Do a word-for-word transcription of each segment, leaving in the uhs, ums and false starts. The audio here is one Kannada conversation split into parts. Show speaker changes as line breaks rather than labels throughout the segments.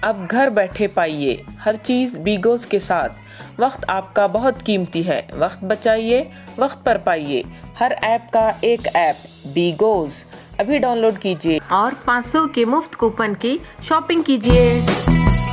अब घर बैठे पाइए हर चीज़ बीगोज़ के साथ। वक्त आपका बहुत कीमती है, वक्त बचाइए, वक्त पर पाइए। हर ऐप का एक ऐप बीगोज़ अभी डाउनलोड कीजिए और पाँच सौ के मुफ्त कूपन की शॉपिंग कीजिए।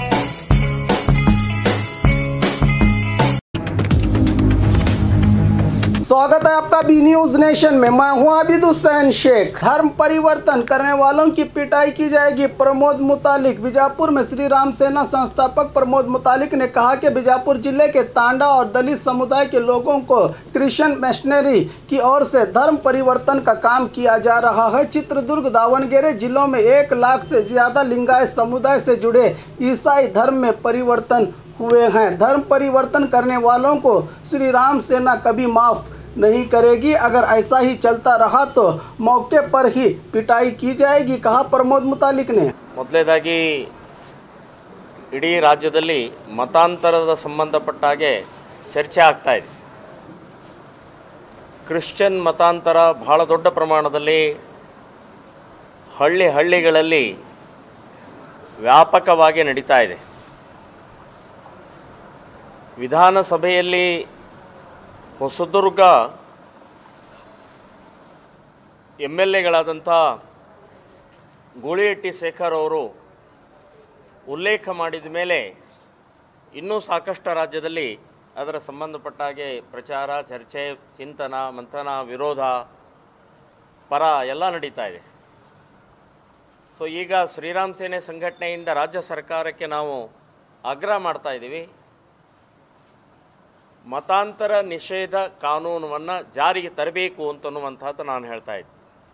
स्वागत है आपका बी न्यूज नेशन में। मैं हूं आबिद हुसैन शेख। धर्म परिवर्तन करने वालों की पिटाई की जाएगी, प्रमोद मुतालिक। बीजापुर में श्री राम सेना संस्थापक प्रमोद मुतालिक ने कहा कि बीजापुर जिले के तांडा और दलित समुदाय के लोगों को क्रिश्चियन मिशनरी की ओर से धर्म परिवर्तन का काम किया जा रहा है। चित्रदुर्ग, दावणगेरे जिलों में एक लाख से ज्यादा लिंगायत समुदाय से जुड़े ईसाई धर्म में परिवर्तन हुए हैं। धर्म परिवर्तन करने वालों को श्री राम सेना कभी माफ नहीं करेगी। अगर ऐसा ही चलता रहा तो मौके पर ही पिटाई की जाएगी, कहा प्रमोद मुतालिक ने।
ಮೊದಲನೇದಾಗಿ ಇಡೀ ರಾಜ್ಯದಲ್ಲಿ ಮತಾಂತರದ ಸಂಬಂಧಪಟ್ಟ ಹಾಗೆ ಚರ್ಚೆ ಆಗ್ತಾ ಇದೆ. ಕ್ರಿಶ್ಚಿಯನ್ ಮತಾಂತರ ಬಹಳ ದೊಡ್ಡ ಪ್ರಮಾಣದಲ್ಲಿ ಹಳ್ಳಿ ಹಳ್ಳಿಗಳಲ್ಲಿ ವ್ಯಾಪಕವಾಗಿ ನಡೀತಾ ಇದೆ. ವಿಧಾನಸಭೆಯಲ್ಲಿ ಹೊಸದುರ್ಗ ಎಮ್ ಎಲ್ ಎಗಳಾದಂಥ ಗೂಳಿಹಟ್ಟಿ ಶೇಖರ್ ಅವರು ಉಲ್ಲೇಖ ಮಾಡಿದ ಮೇಲೆ ಇನ್ನೂ ಸಾಕಷ್ಟು ರಾಜ್ಯದಲ್ಲಿ ಅದರ ಸಂಬಂಧಪಟ್ಟ ಹಾಗೆ ಪ್ರಚಾರ, ಚರ್ಚೆ, ಚಿಂತನ, ಮಂಥನ, ವಿರೋಧ, ಪರ ಎಲ್ಲ ನಡೀತಾ ಇದೆ. ಸೊ ಈಗ ಶ್ರೀರಾಮ್ ಸೇನೆ ಸಂಘಟನೆಯಿಂದ ರಾಜ್ಯ ಸರ್ಕಾರಕ್ಕೆ ನಾವು ಆಗ್ರಹ ಮಾಡ್ತಾ ಇದ್ದೀವಿ, ಮತಾಂತರ ನಿಷೇಧ ಕಾನೂನನ್ನು ಜಾರಿಗೆ ತರಬೇಕು ಅಂತನ್ನುವಂಥದ್ದು ನಾನು ಹೇಳ್ತಾ ಇದ್ದೆ.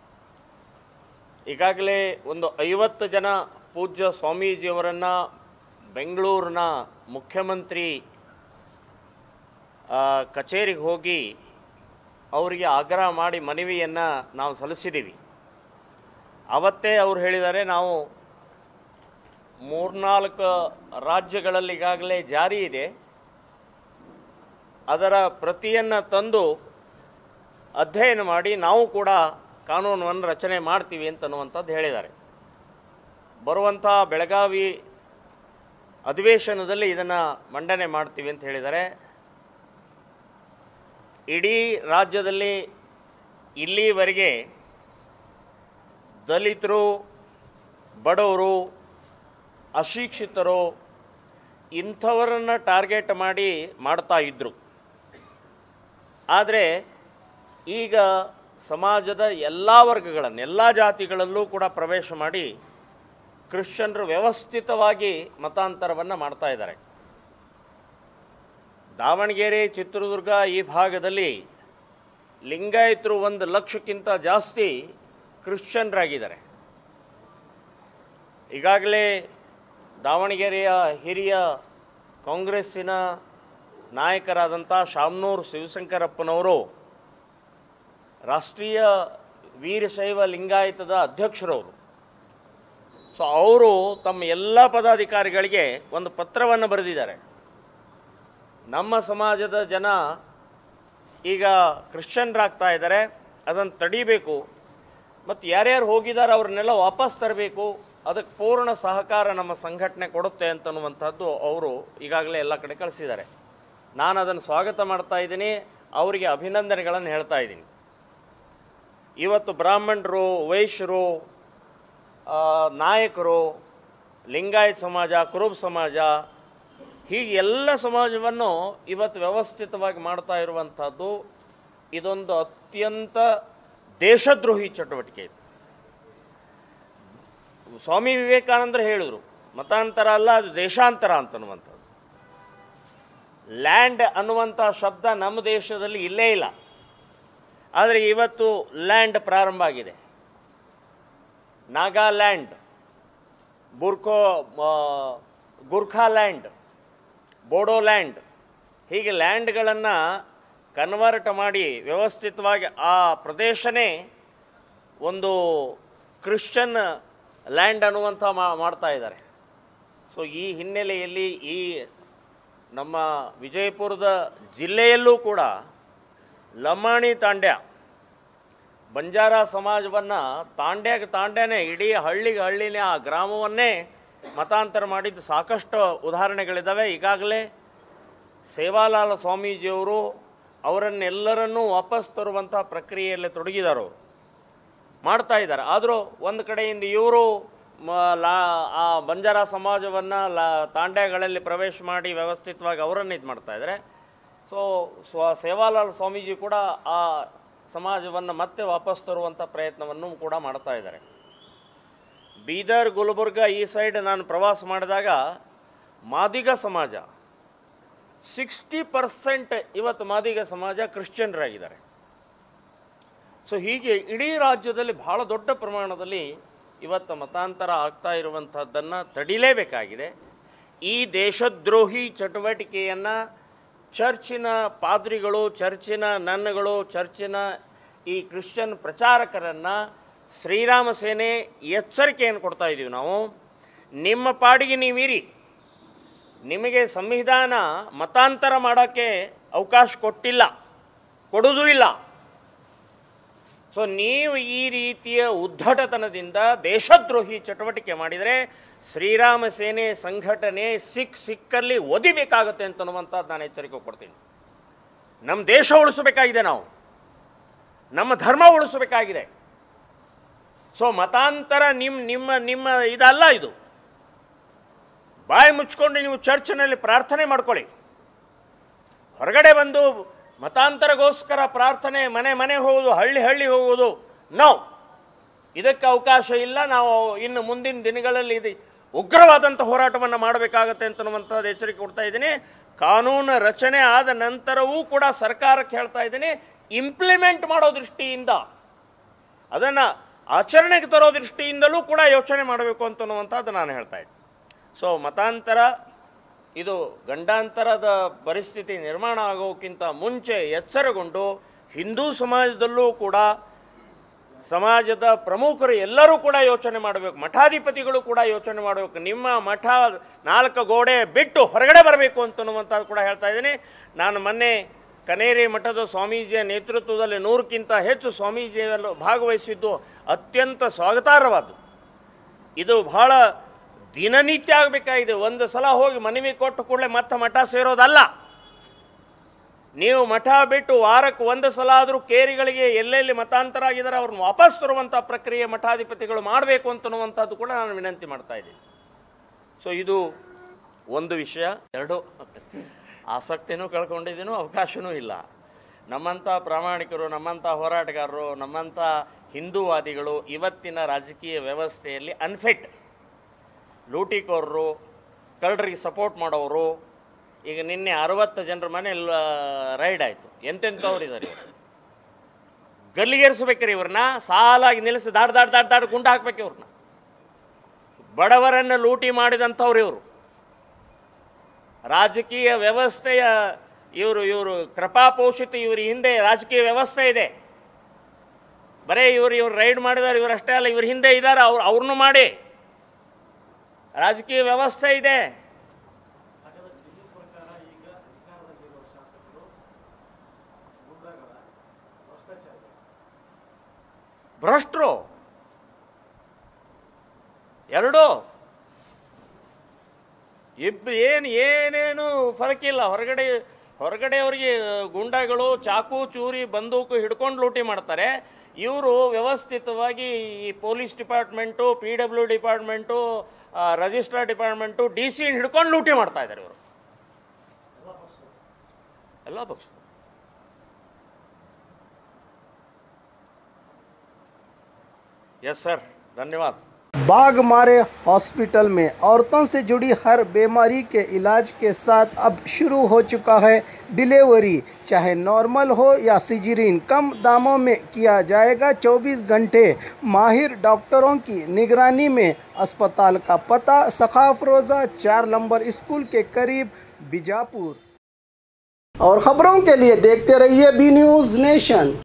ಈಗಾಗಲೇ ಒಂದು ಐವತ್ತು ಜನ ಪೂಜ್ಯ ಸ್ವಾಮೀಜಿಯವರನ್ನು ಬೆಂಗಳೂರಿನ ಮುಖ್ಯಮಂತ್ರಿ ಕಚೇರಿಗೆ ಹೋಗಿ ಅವರಿಗೆ ಆಗ್ರಹ ಮಾಡಿ ಮನವಿಯನ್ನು ನಾವು ಸಲ್ಲಿಸಿದ್ದೀವಿ. ಅವತ್ತೇ ಅವರು ಹೇಳಿದ್ದಾರೆ, ನಾವು ಮೂರ್ನಾಲ್ಕು ರಾಜ್ಯಗಳಲ್ಲಿ ಈಗಾಗಲೇ ಜಾರಿ ಇದೆ, ಅದರ ಪ್ರತಿಯನ್ನು ತಂದು ಅಧ್ಯಯನ ಮಾಡಿ ನಾವು ಕೂಡ ಕಾನೂನನ್ನು ರಚನೆ ಮಾಡ್ತೀವಿ ಅಂತನ್ನುವಂಥದ್ದು ಹೇಳಿದ್ದಾರೆ. ಬರುವಂಥ ಬೆಳಗಾವಿ ಅಧಿವೇಶನದಲ್ಲಿ ಇದನ್ನು ಮಂಡನೆ ಮಾಡ್ತೀವಿ ಅಂತ ಹೇಳಿದ್ದಾರೆ. ಇಡೀ ರಾಜ್ಯದಲ್ಲಿ ಇಲ್ಲಿವರೆಗೆ ದಲಿತರು, ಬಡವರು, ಅಶಿಕ್ಷಿತರು ಇಂಥವರನ್ನು ಟಾರ್ಗೆಟ್ ಮಾಡಿ ಮಾಡ್ತಾ ಇದ್ದರು. ಆದರೆ ಈಗ ಸಮಾಜದ ಎಲ್ಲ ವರ್ಗಗಳನ್ನು, ಎಲ್ಲ ಜಾತಿಗಳಲ್ಲೂ ಕೂಡ ಪ್ರವೇಶ ಮಾಡಿ ಕ್ರಿಶ್ಚಿಯನ್ರು ವ್ಯವಸ್ಥಿತವಾಗಿ ಮತಾಂತರವನ್ನು ಮಾಡ್ತಾ ಇದ್ದಾರೆ. ದಾವಣಗೆರೆ, ಚಿತ್ರದುರ್ಗ ಈ ಭಾಗದಲ್ಲಿ ಲಿಂಗಾಯತರು ಒಂದು ಲಕ್ಷಕ್ಕಿಂತ ಜಾಸ್ತಿ ಕ್ರಿಶ್ಚಿಯನ್ರಾಗಿದ್ದಾರೆ. ಈಗಾಗಲೇ ದಾವಣಗೆರೆಯ ಹಿರಿಯ ಕಾಂಗ್ರೆಸ್ಸಿನ ನಾಯಕರಾದಂಥ ಶಾಮನೂರು ಶಿವಶಂಕರಪ್ಪನವರು ರಾಷ್ಟ್ರೀಯ ವೀರಶೈವ ಲಿಂಗಾಯತದ ಅಧ್ಯಕ್ಷರವರು. ಸೊ ಅವರು ತಮ್ಮ ಎಲ್ಲ ಪದಾಧಿಕಾರಿಗಳಿಗೆ ಒಂದು ಪತ್ರವನ್ನು ಬರೆದಿದ್ದಾರೆ. ನಮ್ಮ ಸಮಾಜದ ಜನ ಈಗ ಕ್ರಿಶ್ಚಿಯನ್ರಾಗ್ತಾ ಇದ್ದಾರೆ, ಅದನ್ನು ತಡಿಬೇಕು, ಮತ್ತು ಯಾರ್ಯಾರು ಹೋಗಿದ್ದಾರೆ ಅವ್ರನ್ನೆಲ್ಲ ವಾಪಸ್ ತರಬೇಕು, ಅದಕ್ಕೆ ಪೂರ್ಣ ಸಹಕಾರ ನಮ್ಮ ಸಂಘಟನೆ ಕೊಡುತ್ತೆ ಅಂತನ್ನುವಂಥದ್ದು ಅವರು ಈಗಾಗಲೇ ಎಲ್ಲ ಕಡೆ ಕಳಿಸಿದ್ದಾರೆ. ನಾನು ಅದನ್ನು ಸ್ವಾಗತ ಮಾಡ್ತಾ ಇದ್ದೀನಿ, ಅವರಿಗೆ ಅಭಿನಂದನೆಗಳನ್ನು ಹೇಳ್ತಾ ಇದ್ದೀನಿ. ಇವತ್ತು ಬ್ರಾಹ್ಮಣರು, ವೈಶ್ಯರು, ನಾಯಕರು, ಲಿಂಗಾಯತ್ ಸಮಾಜ, ಕುರುಬ ಸಮಾಜ, ಹೀಗೆ ಎಲ್ಲ ಸಮಾಜವನ್ನು ಇವತ್ತು ವ್ಯವಸ್ಥಿತವಾಗಿ ಮಾಡ್ತಾ ಇರುವಂಥದ್ದು ಇದೊಂದು ಅತ್ಯಂತ ದೇಶದ್ರೋಹಿ ಚಟುವಟಿಕೆ ಇದೆ. ಸ್ವಾಮಿ ವಿವೇಕಾನಂದರು ಹೇಳಿದರು, ಮತಾಂತರ ಅಲ್ಲ, ಅದು ದೇಶಾಂತರ ಅಂತನ್ನುವಂಥದ್ದು. ಲ್ಯಾಂಡ್ ಅನ್ನುವಂಥ ಶಬ್ದ ನಮ್ಮ ದೇಶದಲ್ಲಿ ಇಲ್ಲೇ ಇಲ್ಲ, ಆದರೆ ಇವತ್ತು ಲ್ಯಾಂಡ್ ಪ್ರಾರಂಭ ಆಗಿದೆ. ನಾಗಾಲ್ಯಾಂಡ್, ಬುರ್ಕೋ ಗುರ್ಖಾಲ್ಯಾಂಡ್, ಬೋಡೋಲ್ಯಾಂಡ್, ಹೀಗೆ ಲ್ಯಾಂಡ್ಗಳನ್ನು ಕನ್ವರ್ಟ್ ಮಾಡಿ ವ್ಯವಸ್ಥಿತವಾಗಿ ಆ ಪ್ರದೇಶನೇ ಒಂದು ಕ್ರಿಶ್ಚಿಯನ್ ಲ್ಯಾಂಡ್ ಅನ್ನುವಂಥ ಮಾಡ್ತಾ ಇದ್ದಾರೆ. ಸೊ ಈ ಹಿನ್ನೆಲೆಯಲ್ಲಿ ಈ ನಮ್ಮ ವಿಜಯಪುರದ ಜಿಲ್ಲೆಯಲ್ಲೂ ಕೂಡ ಲಮಾಣಿ ತಾಂಡ್ಯ ಬಂಜಾರ ಸಮಾಜವನ್ನು ತಾಂಡ್ಯಾಗ ತಾಂಡ್ಯನೇ ಇಡೀ ಹಳ್ಳಿಗೆ ಹಳ್ಳಿನೇ ಆ ಗ್ರಾಮವನ್ನೇ ಮತಾಂತರ ಮಾಡಿದ ಸಾಕಷ್ಟು ಉದಾಹರಣೆಗಳಿದ್ದಾವೆ. ಈಗಾಗಲೇ ಸೇವಾಲಾಲ್ ಸ್ವಾಮೀಜಿಯವರು ಅವರನ್ನೆಲ್ಲರನ್ನೂ ವಾಪಸ್ ತರುವಂಥ ಪ್ರಕ್ರಿಯೆಯಲ್ಲಿ ತೊಡಗಿದ್ದಾರೆ, ಅವರು ಮಾಡ್ತಾ ಇದ್ದಾರೆ. ಆದರೂ ಒಂದು ಕಡೆಯಿಂದ ಇವರು ಲಾ ಆ ಬಂಜಾರ ಸಮಾಜವನ್ನು ಲಾ ತಾಂಡ್ಯಗಳಲ್ಲಿ ಪ್ರವೇಶ ಮಾಡಿ ವ್ಯವಸ್ಥಿತವಾಗಿ ಅವರನ್ನು ಇದು ಮಾಡ್ತಾ ಇದ್ದಾರೆ. ಸೊ ಸ್ವ ಸೇವಾಲಾಲ್ ಸ್ವಾಮೀಜಿ ಕೂಡ ಆ ಸಮಾಜವನ್ನು ಮತ್ತೆ ವಾಪಸ್ ತರುವಂಥ ಪ್ರಯತ್ನವನ್ನು ಕೂಡ ಮಾಡ್ತಾ ಇದ್ದಾರೆ. ಬೀದರ್, ಗುಲ್ಬರ್ಗ ಈ ಸೈಡ್ ನಾನು ಪ್ರವಾಸ ಮಾಡಿದಾಗ ಮಾದಿಗ ಸಮಾಜ ಸಿಕ್ಸ್ಟಿ ಪರ್ಸೆಂಟ್ ಇವತ್ತು ಮಾದಿಗ ಸಮಾಜ ಕ್ರಿಶ್ಚಿಯನ್ರಾಗಿದ್ದಾರೆ. ಸೊ ಹೀಗೆ ಇಡೀ ರಾಜ್ಯದಲ್ಲಿ ಬಹಳ ದೊಡ್ಡ ಪ್ರಮಾಣದಲ್ಲಿ ಇವತ್ತು ಮತಾಂತರ ಆಗ್ತಾ ಇರುವಂಥದ್ದನ್ನು ತಡಿಲೇಬೇಕಾಗಿದೆ. ಈ ದೇಶದ್ರೋಹಿ ಚಟುವಟಿಕೆಯನ್ನು ಚರ್ಚಿನ ಪಾದ್ರಿಗಳು, ಚರ್ಚಿನ ನನ್ಗಳು, ಚರ್ಚಿನ ಈ ಕ್ರಿಶ್ಚಿಯನ್ ಪ್ರಚಾರಕರನ್ನು ಶ್ರೀರಾಮ ಸೇನೆ ಎಚ್ಚರಿಕೆಯನ್ನು ಕೊಡ್ತಾ ಇದ್ದೀವಿ. ನಾವು ನಿಮ್ಮ ಪಾಡಿಗೆ ನೀವಿರಿ, ನಿಮಗೆ ಸಂವಿಧಾನ ಮತಾಂತರ ಮಾಡೋಕ್ಕೆ ಅವಕಾಶ ಕೊಟ್ಟಿಲ್ಲ, ಕೊಡೋದೂ ಇಲ್ಲ. ಸೊ ನೀವು ಈ ರೀತಿಯ ಉದ್ದಟತನದಿಂದ ದೇಶದ್ರೋಹಿ ಚಟುವಟಿಕೆ ಮಾಡಿದರೆ ಶ್ರೀರಾಮ ಸೇನೆ ಸಂಘಟನೆ ಸಿಕ್ ಸಿಕ್ಕಲ್ಲಿ ಒದಿಬೇಕಾಗತ್ತೆ ಅಂತನ್ನುವಂಥದ್ದು ನಾನು ಎಚ್ಚರಿಕೆ ಕೊಡ್ತೀನಿ. ನಮ್ಮ ದೇಶ ಉಳಿಸಬೇಕಾಗಿದೆ, ನಾವು ನಮ್ಮ ಧರ್ಮ ಉಳಿಸಬೇಕಾಗಿದೆ. ಸೊ ಮತಾಂತರ ನಿಮ್ಮ ನಿಮ್ಮ ನಿಮ್ಮ ಇದಲ್ಲ, ಇದು ಬಾಯಿ ಮುಚ್ಕೊಂಡು ನೀವು ಚರ್ಚ್ನಲ್ಲಿ ಪ್ರಾರ್ಥನೆ ಮಾಡ್ಕೊಳ್ಳಿ. ಹೊರಗಡೆ ಬಂದು ಮತಾಂತರಗೋಸ್ಕರ ಪ್ರಾರ್ಥನೆ, ಮನೆ ಮನೆ ಹೋಗುವುದು, ಹಳ್ಳಿ ಹಳ್ಳಿ ಹೋಗುವುದು, ನೋ, ಇದಕ್ಕೆ ಅವಕಾಶ ಇಲ್ಲ. ನಾವು ಇನ್ನು ಮುಂದಿನ ದಿನಗಳಲ್ಲಿ ಇದು ಉಗ್ರವಾದಂಥ ಹೋರಾಟವನ್ನು ಮಾಡಬೇಕಾಗತ್ತೆ ಅಂತನ್ನುವಂಥದ್ದು ಎಚ್ಚರಿಕೆ ಕೊಡ್ತಾ ಇದ್ದೀನಿ. ಕಾನೂನು ರಚನೆ ಆದ ನಂತರವೂ ಕೂಡ ಸರ್ಕಾರಕ್ಕೆ ಹೇಳ್ತಾ ಇದ್ದೀನಿ, ಇಂಪ್ಲಿಮೆಂಟ್ ಮಾಡೋ ದೃಷ್ಟಿಯಿಂದ, ಅದನ್ನು ಆಚರಣೆಗೆ ತರೋ ದೃಷ್ಟಿಯಿಂದಲೂ ಕೂಡ ಯೋಚನೆ ಮಾಡಬೇಕು ಅಂತನ್ನುವಂಥದ್ದು ನಾನು ಹೇಳ್ತಾ ಇದ್ದೀನಿ. ಸೊ ಮತಾಂತರ ಇದು ಗಂಡಾಂತರದ ಪರಿಸ್ಥಿತಿ ನಿರ್ಮಾಣ ಆಗೋಕ್ಕಿಂತ ಮುಂಚೆ ಎಚ್ಚರಗೊಂಡು ಹಿಂದೂ ಸಮಾಜದಲ್ಲೂ ಕೂಡ ಸಮಾಜದ ಪ್ರಮುಖರು ಎಲ್ಲರೂ ಕೂಡ ಯೋಚನೆ ಮಾಡಬೇಕು, ಮಠಾಧಿಪತಿಗಳು ಕೂಡ ಯೋಚನೆ ಮಾಡಬೇಕು. ನಿಮ್ಮ ಮಠ ನಾಲ್ಕು ಗೋಡೆ ಬಿಟ್ಟು ಹೊರಗಡೆ ಬರಬೇಕು ಅಂತನ್ನುವಂಥದ್ದು ಕೂಡ ಹೇಳ್ತಾ ಇದ್ದೀನಿ. ನಾನು ಮೊನ್ನೆ ಕನೇರಿ ಮಠದ ಸ್ವಾಮೀಜಿಯ ನೇತೃತ್ವದಲ್ಲಿ ನೂರಕ್ಕಿಂತ ಹೆಚ್ಚು ಸ್ವಾಮೀಜಿಯಲ್ಲೂ ಭಾಗವಹಿಸಿದ್ದು ಅತ್ಯಂತ ಸ್ವಾಗತಾರ್ಹವಾದ್ದು. ಇದು ಬಹಳ ದಿನನಿತ್ಯ ಆಗಬೇಕಾಗಿದೆ. ಒಂದು ಸಲ ಹೋಗಿ ಮನವಿ ಕೊಟ್ಟು ಕೂಡಲೇ ಮತ್ತೆ ಮಠ ಸೇರೋದಲ್ಲ. ನೀವು ಮಠ ಬಿಟ್ಟು ವಾರಕ್ಕೆ ಒಂದು ಸಲ ಆದರೂ ಕೇರಿಗಳಿಗೆ ಎಲ್ಲೆಲ್ಲಿ ಮತಾಂತರ ಆಗಿದ್ದಾರೆ ಅವ್ರನ್ನ ವಾಪಸ್ ತರುವಂಥ ಪ್ರಕ್ರಿಯೆ ಮಠಾಧಿಪತಿಗಳು ಮಾಡಬೇಕು ಅಂತನ್ನುವಂಥದ್ದು ಕೂಡ ನಾನು ವಿನಂತಿ ಮಾಡ್ತಾ ಇದ್ದೀನಿ. ಸೊ ಇದು ಒಂದು ವಿಷಯ. ಎರಡು, ಆಸಕ್ತಿನೂ ಕಳ್ಕೊಂಡಿದ್ದೀನೋ, ಅವಕಾಶವೂ ಇಲ್ಲ. ನಮ್ಮಂಥ ಪ್ರಾಮಾಣಿಕರು, ನಮ್ಮಂಥ ಹೋರಾಟಗಾರರು, ನಮ್ಮಂಥ ಹಿಂದೂವಾದಿಗಳು ಇವತ್ತಿನ ರಾಜಕೀಯ ವ್ಯವಸ್ಥೆಯಲ್ಲಿ ಅನ್ಫಿಟ್. ಲೂಟಿಕೋರರು, ಕಳ್ಳರಿಗೆ ಸಪೋರ್ಟ್ ಮಾಡೋರು. ಈಗ ನಿನ್ನೆ ಅರವತ್ತು ಜನರ ಮನೆ ರೈಡ್ ಆಯಿತು. ಎಂತೆಂಥವ್ರು ಇದ್ದಾರೆ ಇವರು. ಗಲ್ಲಿಗೇರಿಸ್ಬೇಕ್ರಿ ಇವ್ರನ್ನ, ಸಾಲಾಗಿ ನಿಲ್ಲಿಸಿ ದಾಡ್ ದಾಡ್ ದಾಡ್ ದಾಡ್ ಗುಂಡು ಹಾಕ್ಬೇಕು ಇವ್ರನ್ನ. ಬಡವರನ್ನು ಲೂಟಿ ಮಾಡಿದಂಥವ್ರು ಇವರು. ರಾಜಕೀಯ ವ್ಯವಸ್ಥೆಯ ಇವರು ಇವರು ಕೃಪಾಪೋಷಿತ ಇವ್ರ ಹಿಂದೆ ರಾಜಕೀಯ ವ್ಯವಸ್ಥೆ ಇದೆ. ಬರೇ ಇವರು ಇವ್ರು ರೈಡ್ ಮಾಡಿದಾರೆ, ಇವರು ಅಷ್ಟೇ ಅಲ್ಲ, ಇವ್ರ ಹಿಂದೆ ಇದ್ದಾರೆ, ಅವ್ರು ಅವ್ರನ್ನೂ ಮಾಡಿ ರಾಜಕೀಯ ವ್ಯವಸ್ಥೆ ಇದೆ. ಭ್ರಷ್ಟರು ಎರಡು ಇಬ್ಬ ಏನು ಏನೇನು ಫರಕಿಲ್ಲ. ಹೊರಗಡೆ ಹೊರಗಡೆ ಅವರಿಗೆ ಗುಂಡಾಗಳು ಚಾಕು ಚೂರಿ ಬಂದೂಕು ಹಿಡ್ಕೊಂಡು ಲೂಟಿ ಮಾಡ್ತಾರೆ. ಇವರು ವ್ಯವಸ್ಥಿತವಾಗಿ ಈ police department, P W department, registrar department, D C ಹಿಡ್ಕೊಂಡು ಲೂಟಿ ಮಾಡ್ತಾ ಇದ್ದಾರೆ ಇವರು ಎಲ್ಲ ಪಕ್ಷ. यस सर, धन्यवाद।
बाघ मारे हॉस्पिटल में औरतों से जुड़ी हर बीमारी के इलाज के साथ अब शुरू हो चुका है डिलीवरी। चाहे नॉर्मल हो या सिजरीन, कम दामों में किया जाएगा। चौबीस घंटे माहिर डॉक्टरों की निगरानी में। अस्पताल का पता सखाफ रोज़ा चार नंबर स्कूल के करीब, बीजापुर। और ख़बरों के लिए देखते रहिए बी न्यूज़ नेशन।